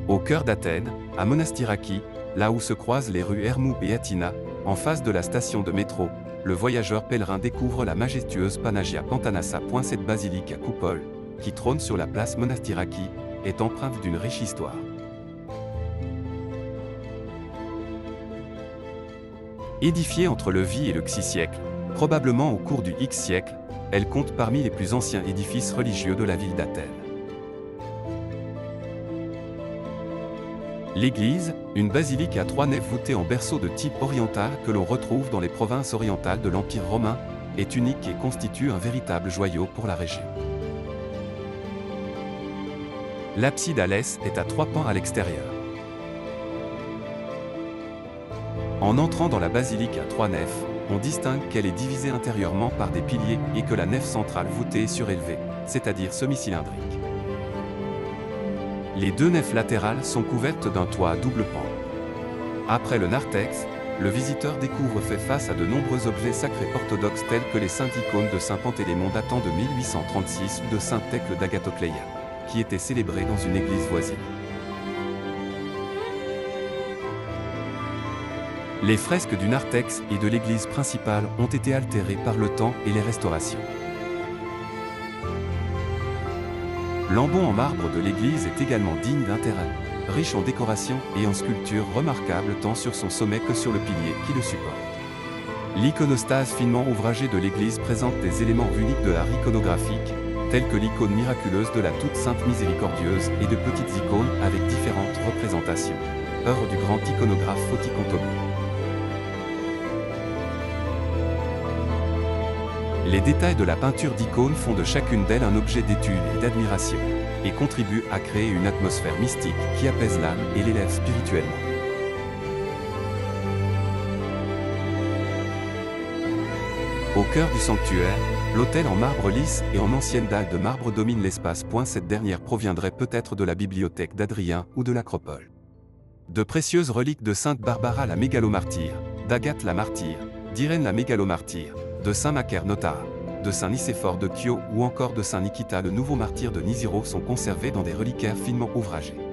Au cœur d'Athènes, à Monastiraki, là où se croisent les rues Hermou et Atina, en face de la station de métro, le voyageur pèlerin découvre la majestueuse Panagia Pantanassa. Cette basilique à coupole, qui trône sur la place Monastiraki, est empreinte d'une riche histoire. Édifiée entre le V et le Xi siècle, probablement au cours du X siècle, elle compte parmi les plus anciens édifices religieux de la ville d'Athènes. L'église, une basilique à 3 nefs voûtée en berceau de type oriental que l'on retrouve dans les provinces orientales de l'Empire romain, est unique et constitue un véritable joyau pour la région. L'abside à l'est est à 3 pans à l'extérieur. En entrant dans la basilique à 3 nefs, on distingue qu'elle est divisée intérieurement par des piliers et que la nef centrale voûtée est surélevée, c'est-à-dire semi-cylindrique. Les 2 nefs latérales sont couvertes d'un toit à double pan. Après le narthex, le visiteur découvre fait face à de nombreux objets sacrés orthodoxes tels que les saintes icônes de saint Panthélémon datant de 1836 ou de saint Thècle d'Agathocléia, qui étaient célébrés dans une église voisine. Les fresques du narthex et de l'église principale ont été altérées par le temps et les restaurations. L'embon en marbre de l'église est également digne d'intérêt, riche en décorations et en sculptures remarquables tant sur son sommet que sur le pilier qui le supporte. L'iconostase finement ouvragée de l'église présente des éléments uniques de l'art iconographique, tels que l'icône miraculeuse de la Toute Sainte Miséricordieuse et de petites icônes avec différentes représentations, œuvre du grand iconographe Photikon Tobie. Les détails de la peinture d'icônes font de chacune d'elles un objet d'étude et d'admiration, et contribuent à créer une atmosphère mystique qui apaise l'âme et l'élève spirituellement. Au cœur du sanctuaire, l'autel en marbre lisse et en ancienne dalle de marbre domine l'espace. Cette dernière proviendrait peut-être de la bibliothèque d'Adrien ou de l'Acropole. De précieuses reliques de sainte Barbara la mégalomartyre, d'Agathe la martyre, d'Irène la mégalomartyre, de saint Macaire Notara, de saint Nicéphore de Kyo ou encore de saint Nikita le nouveau martyr de Nisiro sont conservés dans des reliquaires finement ouvragés.